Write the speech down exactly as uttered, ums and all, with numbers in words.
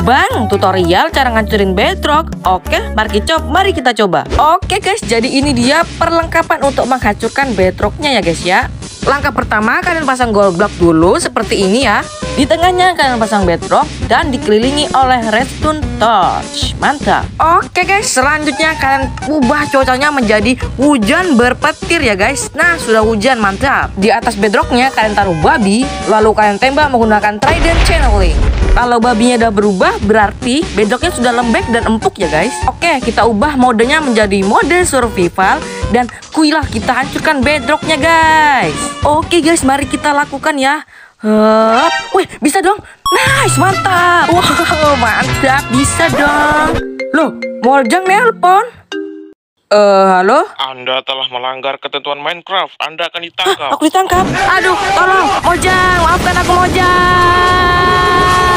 Bang, tutorial cara ngancurin bedrock. Oke, mari kita coba. Mari kita coba. Oke guys, jadi ini dia perlengkapan untuk menghancurkan bedrocknya ya guys ya. Langkah pertama, kalian pasang gold block dulu seperti ini ya. Di tengahnya kalian pasang bedrock dan dikelilingi oleh redstone torch. Mantap. Oke guys, selanjutnya kalian ubah cuacanya menjadi hujan berpetir ya guys. Nah, sudah hujan, mantap. Di atas bedrocknya kalian taruh babi, lalu kalian tembak menggunakan trident channeling. Kalau babinya udah berubah, berarti bedrocknya sudah lembek dan empuk ya guys. Oke, kita ubah modenya menjadi mode survival dan kuilah kita hancurkan bedrocknya guys. Oke guys, mari kita lakukan ya. Hup. Wih, bisa dong. Nice, mantap. Wow, mantap, bisa dong. Loh, Mojang nelpon. Eh, uh, halo? Anda telah melanggar ketentuan Minecraft. Anda akan ditangkap. Hah, aku ditangkap. Aduh, tolong, Mojang, maafkan aku Mojang.